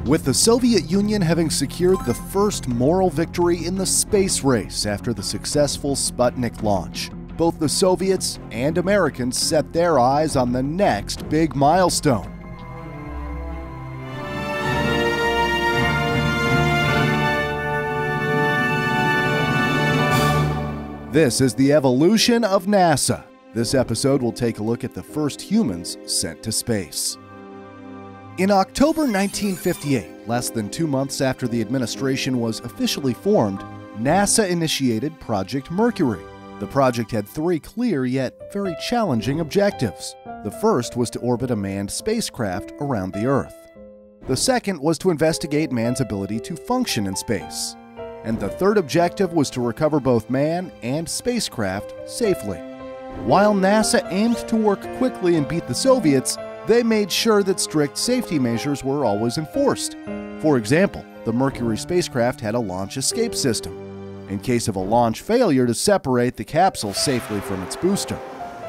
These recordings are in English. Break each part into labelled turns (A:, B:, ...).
A: with the Soviet Union having secured the first moral victory in the space race after the successful Sputnik launch. Both the Soviets and Americans set their eyes on the next big milestone. This is the evolution of NASA. This episode will take a look at the first humans sent to space. In October 1958, less than 2 months after the administration was officially formed, NASA initiated Project Mercury. The project had 3 clear yet very challenging objectives. The first was to orbit a manned spacecraft around the Earth. The second was to investigate man's ability to function in space. And the third objective was to recover both man and spacecraft safely. While NASA aimed to work quickly and beat the Soviets, they made sure that strict safety measures were always enforced. For example, the Mercury spacecraft had a launch escape system, in case of a launch failure, to separate the capsule safely from its booster.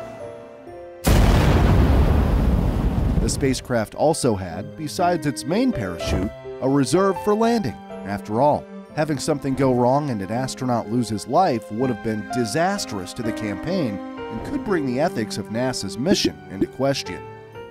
A: The spacecraft also had, besides its main parachute, a reserve for landing. After all, having something go wrong and an astronaut lose his life would have been disastrous to the campaign and could bring the ethics of NASA's mission into question.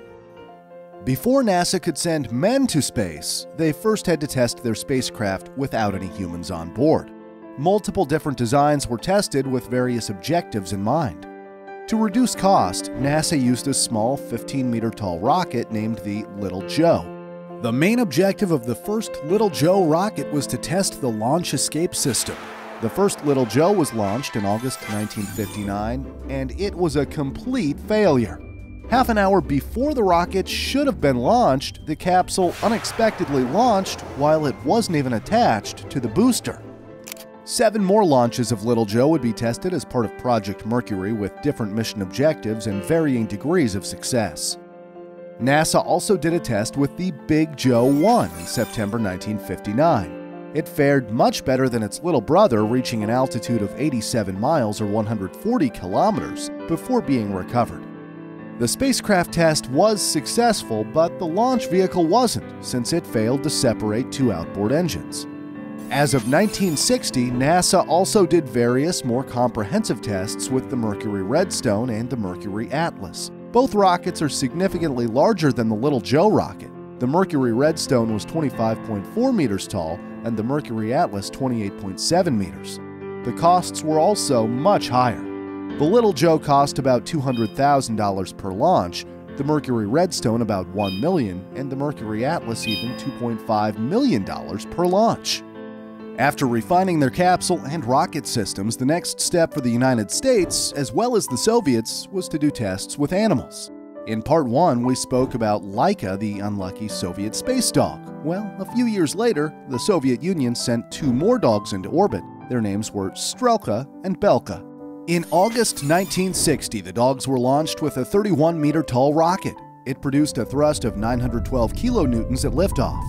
A: Before NASA could send men to space, they first had to test their spacecraft without any humans on board. Multiple different designs were tested with various objectives in mind. To reduce cost, NASA used a small 15-meter tall rocket named the Little Joe. The main objective of the first Little Joe rocket was to test the launch escape system. The first Little Joe was launched in August 1959, and it was a complete failure. Half an hour before the rocket should have been launched, the capsule unexpectedly launched while it wasn't even attached to the booster. 7 more launches of Little Joe would be tested as part of Project Mercury with different mission objectives and varying degrees of success. NASA also did a test with the Big Joe 1 in September 1959. It fared much better than its little brother, reaching an altitude of 87 miles or 140 kilometers before being recovered. The spacecraft test was successful, but the launch vehicle wasn't, since it failed to separate 2 outboard engines. As of 1960, NASA also did various more comprehensive tests with the Mercury Redstone and the Mercury Atlas. Both rockets are significantly larger than the Little Joe rocket. The Mercury Redstone was 25.4 meters tall, and the Mercury Atlas 28.7 meters. The costs were also much higher. The Little Joe cost about $200,000 per launch, the Mercury Redstone about $1 million, and the Mercury Atlas even $2.5 million per launch. After refining their capsule and rocket systems, the next step for the United States, as well as the Soviets, was to do tests with animals. In Part 1, we spoke about Laika, the unlucky Soviet space dog. Well, a few years later, the Soviet Union sent 2 more dogs into orbit. Their names were Strelka and Belka. In August 1960, the dogs were launched with a 31-meter tall rocket. It produced a thrust of 912 kilonewtons at liftoff.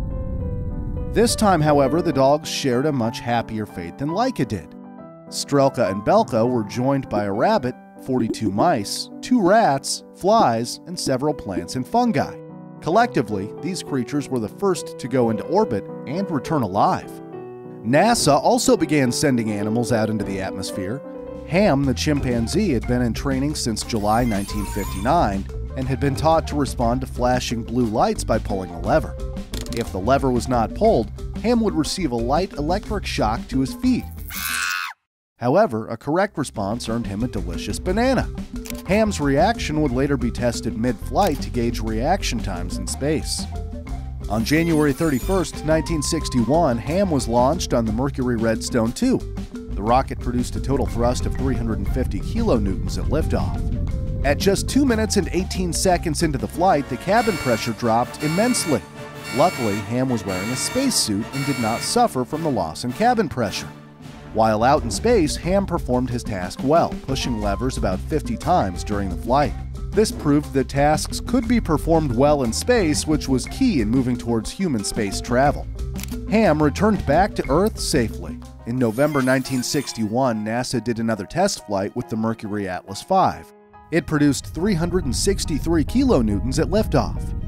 A: This time, however, the dogs shared a much happier fate than Laika did. Strelka and Belka were joined by a rabbit, 42 mice, 2 rats, flies, and several plants and fungi. Collectively, these creatures were the first to go into orbit and return alive. NASA also began sending animals out into the atmosphere. Ham, the chimpanzee, had been in training since July 1959 and had been taught to respond to flashing blue lights by pulling a lever. If the lever was not pulled, Ham would receive a light electric shock to his feet. However, a correct response earned him a delicious banana. Ham's reaction would later be tested mid-flight to gauge reaction times in space. On January 31, 1961, Ham was launched on the Mercury Redstone 2. The rocket produced a total thrust of 350 kilonewtons at liftoff. At just 2 minutes and 18 seconds into the flight, the cabin pressure dropped immensely. Luckily, Ham was wearing a spacesuit and did not suffer from the loss in cabin pressure. While out in space, Ham performed his task well, pushing levers about 50 times during the flight. This proved that tasks could be performed well in space, which was key in moving towards human space travel. Ham returned back to Earth safely. In November 1961, NASA did another test flight with the Mercury Atlas V. It produced 363 kilonewtons at liftoff.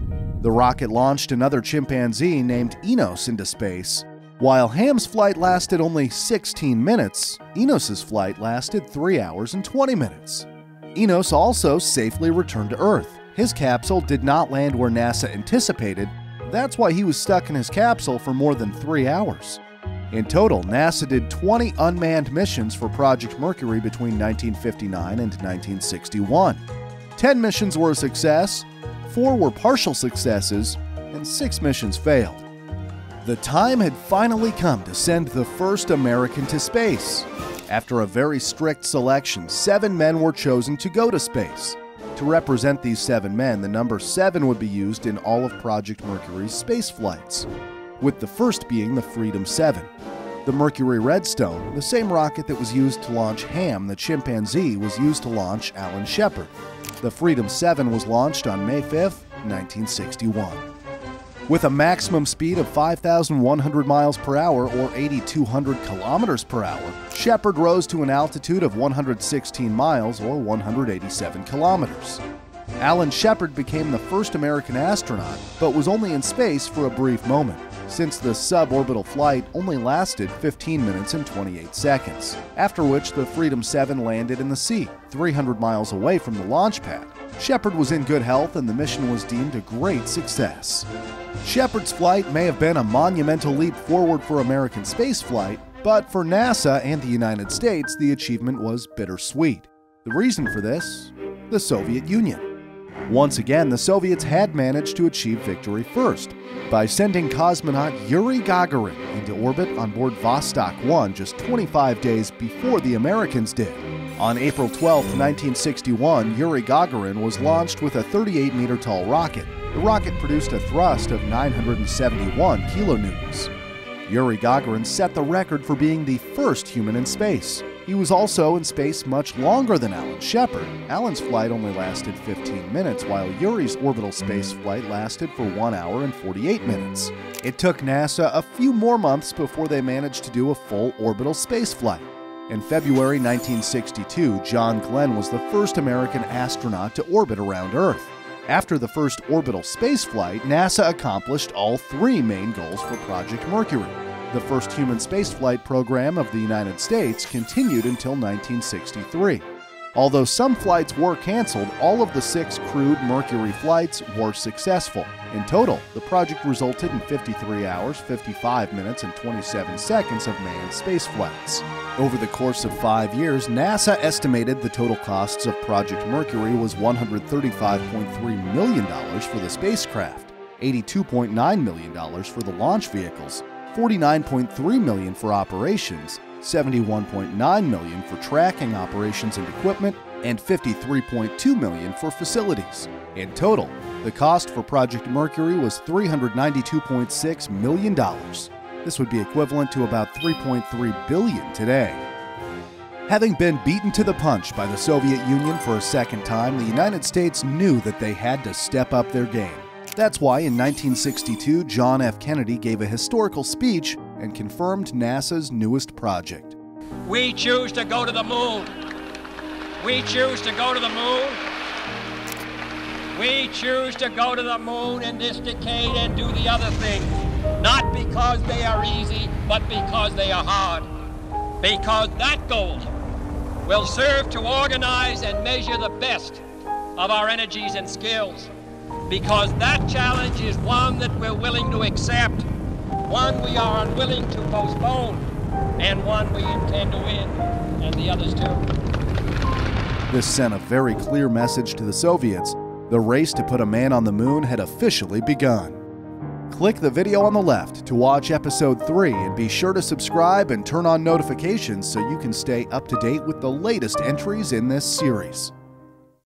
A: The rocket launched another chimpanzee named Enos into space. While Ham's flight lasted only 16 minutes, Enos's flight lasted 3 hours and 20 minutes. Enos also safely returned to Earth. His capsule did not land where NASA anticipated. That's why he was stuck in his capsule for more than 3 hours. In total, NASA did 20 unmanned missions for Project Mercury between 1959 and 1961. 10 missions were a success, 4 were partial successes, and 6 missions failed. The time had finally come to send the first American to space. After a very strict selection, 7 men were chosen to go to space. To represent these 7 men, the number 7 would be used in all of Project Mercury's space flights, with the first being the Freedom 7. The Mercury Redstone, the same rocket that was used to launch Ham the chimpanzee, was used to launch Alan Shepard. The Freedom 7 was launched on May 5, 1961. With a maximum speed of 5,100 miles per hour or 8,200 kilometers per hour, Shepard rose to an altitude of 116 miles or 187 kilometers. Alan Shepard became the first American astronaut, but was only in space for a brief moment, since the suborbital flight only lasted 15 minutes and 28 seconds, after which the Freedom 7 landed in the sea, 300 miles away from the launch pad. Shepard was in good health and the mission was deemed a great success. Shepard's flight may have been a monumental leap forward for American spaceflight, but for NASA and the United States, the achievement was bittersweet. The reason for this? The Soviet Union. Once again, the Soviets had managed to achieve victory first by sending cosmonaut Yuri Gagarin into orbit on board Vostok 1 just 25 days before the Americans did. On April 12, 1961, Yuri Gagarin was launched with a 38-meter tall rocket. The rocket produced a thrust of 971 kilonewtons. Yuri Gagarin set the record for being the first human in space. He was also in space much longer than Alan Shepard. Alan's flight only lasted 15 minutes, while Yuri's orbital space flight lasted for 1 hour and 48 minutes. It took NASA a few more months before they managed to do a full orbital space flight. In February 1962, John Glenn was the first American astronaut to orbit around Earth. After the first orbital spaceflight, NASA accomplished all 3 main goals for Project Mercury. The first human spaceflight program of the United States continued until 1963. Although some flights were canceled, all of the 6 crewed Mercury flights were successful. In total, the project resulted in 53 hours, 55 minutes, and 27 seconds of manned spaceflights. Over the course of 5 years, NASA estimated the total costs of Project Mercury was $135.3 million for the spacecraft, $82.9 million for the launch vehicles, $49.3 million for operations, $71.9 million for tracking operations and equipment, and $53.2 million for facilities. In total, the cost for Project Mercury was $392.6 million. This would be equivalent to about $3.3 billion today. Having been beaten to the punch by the Soviet Union for a second time, the United States knew that they had to step up their game. That's why in 1962, John F. Kennedy gave a historical speech and confirmed NASA's newest project.
B: We choose to go to the moon. We choose to go to the moon. We choose to go to the moon in this decade and do the other things. Not because they are easy, but because they are hard. Because that goal will serve to organize and measure the best of our energies and skills. Because that challenge is one that we're willing to accept, one we are unwilling to postpone, and one we intend to win, and the others too.
A: This sent a very clear message to the Soviets. The race to put a man on the moon had officially begun. Click the video on the left to watch episode 3 and be sure to subscribe and turn on notifications so you can stay up to date with the latest entries in this series.